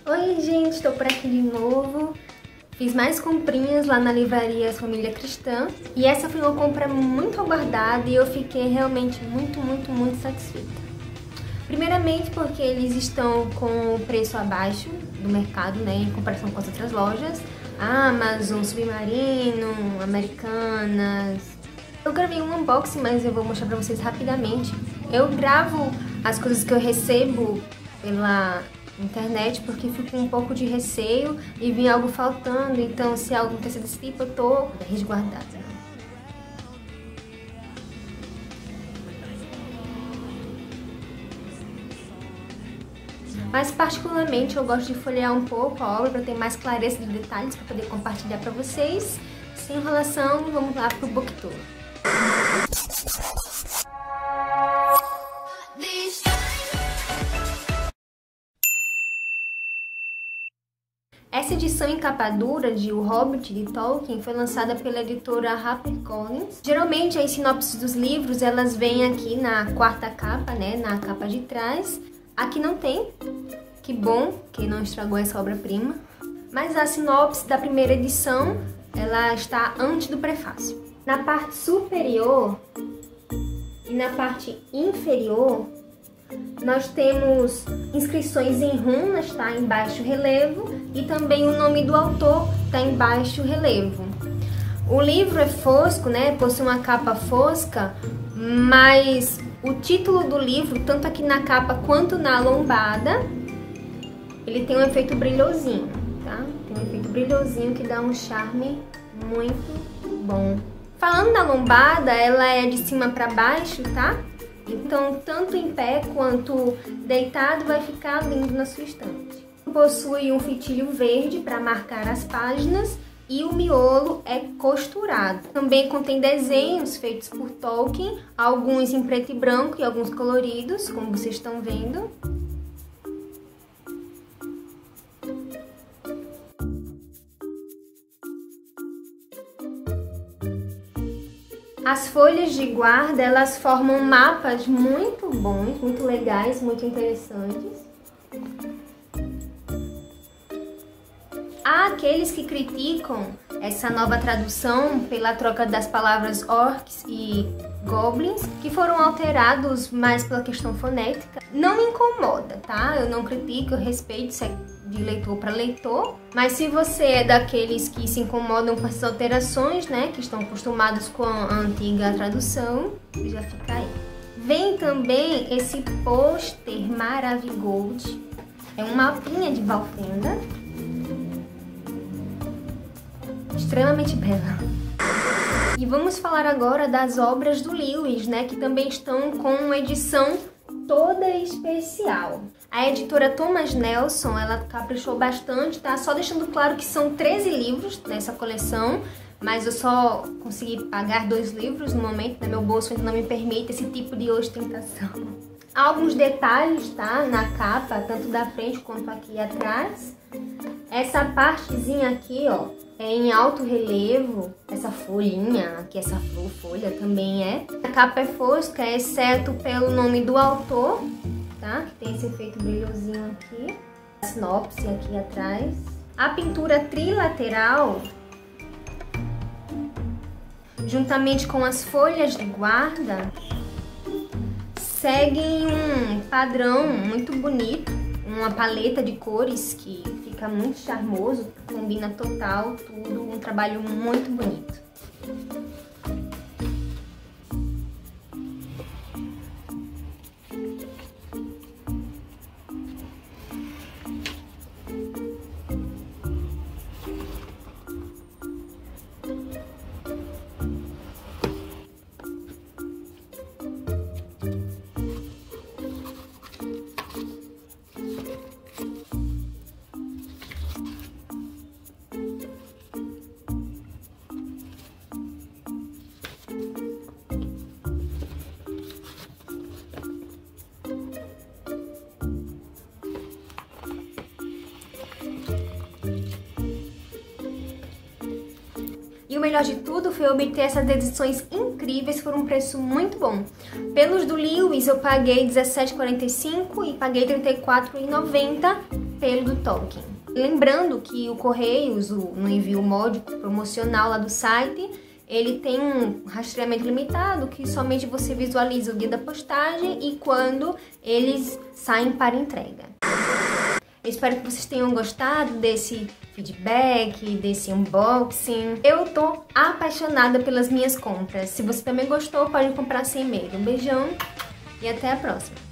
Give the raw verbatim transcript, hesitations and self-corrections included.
Oi gente, estou por aqui de novo. Fiz mais comprinhas lá na livraria Família Cristã e essa foi uma compra muito aguardada e eu fiquei realmente muito, muito, muito satisfeita. Primeiramente porque eles estão com o preço abaixo do mercado, né, em comparação com as outras lojas. Amazon, Submarino, Americanas. Eu gravei um unboxing, mas eu vou mostrar pra vocês rapidamente. Eu gravo as coisas que eu recebo pela internet porque fico com um pouco de receio e vi algo faltando, então se algo acontecer desse tipo eu tô resguardada. Mas particularmente eu gosto de folhear um pouco a obra para ter mais clareza de detalhes para poder compartilhar para vocês. Sem enrolação, vamos lá pro book tour. Essa edição em capa dura de O Hobbit de Tolkien foi lançada pela editora HarperCollins. Geralmente as sinopses dos livros elas vêm aqui na quarta capa, né, na capa de trás. Aqui não tem, que bom que não estragou essa obra-prima. Mas a sinopse da primeira edição ela está antes do prefácio. Na parte superior e na parte inferior nós temos inscrições em runas, tá, em baixo relevo, e também o nome do autor tá em baixo relevo. O livro é fosco, né, possui uma capa fosca, mas o título do livro, tanto aqui na capa quanto na lombada, ele tem um efeito brilhosinho, tá? Tem um efeito brilhosinho que dá um charme muito bom. Falando da lombada, ela é de cima para baixo, tá? Então, tanto em pé quanto deitado vai ficar lindo na sua estante. Possui um fitilho verde para marcar as páginas e o miolo é costurado. Também contém desenhos feitos por Tolkien, alguns em preto e branco e alguns coloridos, como vocês estão vendo. As folhas de guarda, elas formam mapas muito bons, muito legais, muito interessantes. Há aqueles que criticam essa nova tradução pela troca das palavras orcs e goblins, que foram alterados mais pela questão fonética. Não me incomoda, tá? Eu não critico, eu respeito, isso é de leitor para leitor. Mas se você é daqueles que se incomodam com essas alterações, né, que estão acostumados com a antiga tradução, já fica aí. Vem também esse pôster Maravigold. É um mapinha de Valfenda. Extremamente bela. E vamos falar agora das obras do Lewis, né, que também estão com uma edição toda especial. A editora Thomas Nelson, ela caprichou bastante, tá? Só deixando claro que são treze livros nessa coleção, mas eu só consegui pagar dois livros no momento, né? Meu bolso ainda não me permite esse tipo de ostentação. Há alguns detalhes, tá? Na capa, tanto da frente quanto aqui atrás. Essa partezinha aqui, ó, é em alto relevo, essa folhinha, aqui essa flor, folha também é. A capa é fosca, exceto pelo nome do autor, tá? Que tem esse efeito brilhosinho aqui. A sinopse aqui atrás. A pintura trilateral, juntamente com as folhas de guarda, seguem um padrão muito bonito, uma paleta de cores que fica muito charmoso, combina total, tudo, um trabalho muito bonito. E o melhor de tudo foi obter essas edições incríveis por um preço muito bom. Pelos do Lewis eu paguei dezessete reais e quarenta e cinco centavos e paguei trinta e quatro reais e noventa centavos. pelo do Tolkien. Lembrando que o Correios, o, no envio módico promocional lá do site, ele tem um rastreamento limitado que somente você visualiza o dia da postagem e quando eles saem para entrega. Eu espero que vocês tenham gostado desse feedback, desse unboxing. Eu tô apaixonada pelas minhas compras. Se você também gostou, pode comprar sem medo. Um beijão e até a próxima!